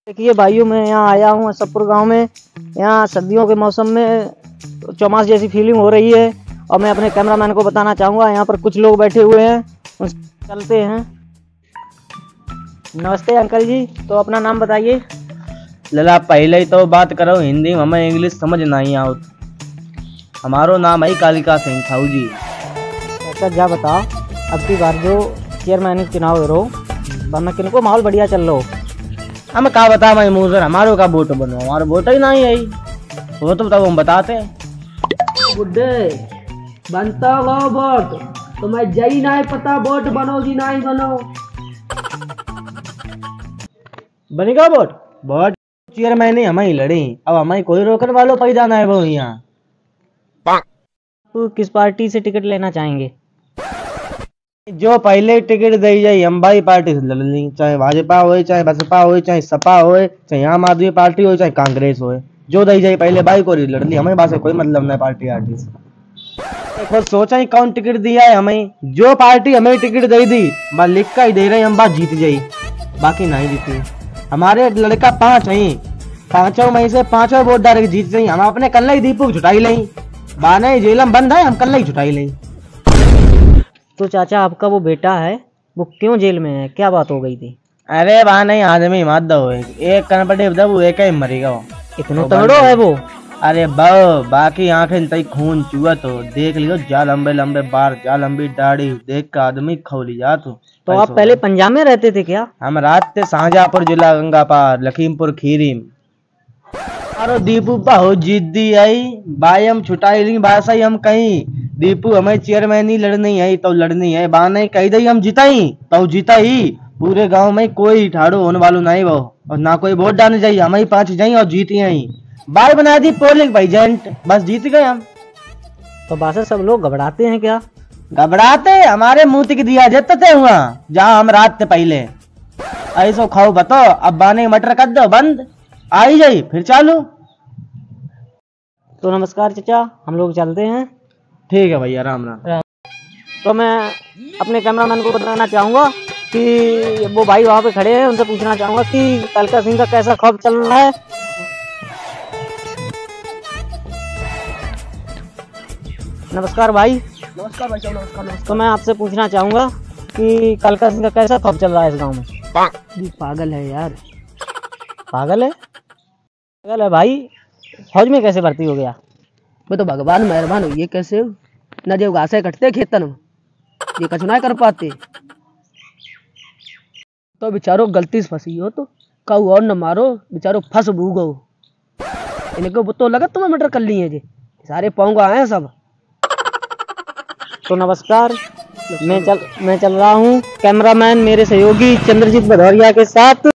देखिए भाइयों, मैं यहाँ आया हूँ असफपुर गांव में। यहाँ सर्दियों के मौसम में चौमास जैसी फीलिंग हो रही है और मैं अपने कैमरामैन को बताना चाहूँगा यहाँ पर कुछ लोग बैठे हुए हैं, उनसे चलते हैं। नमस्ते अंकल जी, तो अपना नाम बताइए। लला पहले ही तो बात करो हिंदी में, हमें इंग्लिश समझ नहीं आओ। हमारो नाम है कालिका सिंह साहू जी। अच्छा जा बताओ, अब की बार जो चेयरमैन चुनाव हो रहा मैं किनको माहौल बढ़िया चल रहा हो। हम क्या बता मैं मुँह सर, हमारो का वोट बनो, हमारा वोट ही नहीं है। वो तो बताओ, हम बताते बुड्ढे बनता हो वोट, तुम्हें जई नहीं पता वोट बनोगी नहीं बनो। बनेगा वोट। वोट चेयरमैन ही हमें लड़ी, अब हमें कोई रोकने वालों पैदा ना है वो यहाँ। तो किस पार्टी से टिकट लेना चाहेंगे? जो पहले टिकट दी जाए हम भाई पार्टी से लड़ ली, चाहे भाजपा हो, चाहे बसपा हो, चाहे सपा हो, चाहे आम आदमी पार्टी हो, चाहे कांग्रेस हो, जो दी जाए पहले भाई को लड़ ली। हमें बात से कोई मतलब नहीं पार्टी आर्टी से। खुद सोचा ही कौन टिकट दिया है हमें, जो पार्टी हमें टिकट दे दी बस लिख का ही दे रहे हम, बात जीत जाई, बाकी नहीं जीती। हमारे लड़का 5 है, 5 में से 5 वोट डायरेक्ट जीत जाई। हम अपने कल ही दीपू छुटाई लें, बाने जेलम बंद है, हम कल ही छुटाई लें। तो चाचा, आपका वो बेटा है वो क्यों जेल में है, क्या बात हो गई थी? अरे वहाँ नहीं, आदमी मार दो, एक कन पटे दबू एक ही मरेगा। इतना तगड़ो है वो? अरे बाकी आंखें तई खून चुआ तो देख लियो, जा लंबे लंबे बार, जा लंबी दाढ़ी, देख के आदमी खौली जा। तो आप पहले पंजाब में रहते थे क्या? हम रात थे शाहजहाँपुर जिला गंगापार लखीमपुर खीरी। अरे दीपू बहुत जिद्दी आई भाई, हम छुटाई ली बासा ही हम कहीं। दीपू हमें चेयरमैन ही लड़नी है तो लड़नी है, बाने कही दई हम जीताई तो जीता ही। पूरे गांव में कोई ठाड़ो होने वालों नहीं वो, और ना कोई वोट डालने जाइए, हम ही 5 जाई और जीती आई। बाय बना दी पोलिंग भाई जेंट, बस जीत गए हम। तो बासा सब लोग घबराते हैं क्या? घबराते हमारे मुंह तक दिया जाते थे हुआ जहाँ हम रात थे पहले। ऐसो खाओ बताओ, अब बाने मटर कर दो बंद, आई जाई फिर चालू। तो नमस्कार चाचा, हम लोग चलते हैं। ठीक है भैया, राम राम। तो मैं अपने कैमरामैन को बताना चाहूँगा कि वो भाई वहाँ पे खड़े हैं, उनसे पूछना चाहूँगा कि कालिका सिंह का कैसा खौफ चल रहा है। नमस्कार भाई। नमस्कार भाई साहब, नमस्कार। तो मैं आपसे पूछना चाहूँगा कि कालिका सिंह का कैसा खौफ चल रहा है इस गाँव में? ये पागल है यार। पागल है? पागल है भाई, फौज में कैसे भर्ती हो गया? वो तो भगवान मेहरबान हो, ये कैसे न जो घासे कटते खेतन में, ये कछु ना कर पाते। तो बेचारो गलती से फंसी हो तो कहू और न मारो, बेचारो फंस भूगो। इनको वो तो लगा तुम्हें मर्डर कर ली है, जे सारे पाऊंगा आए सब। तो नमस्कार, मैं चल रहा हूँ कैमरामैन मेरे सहयोगी चंद्रजीत भदौरिया के साथ।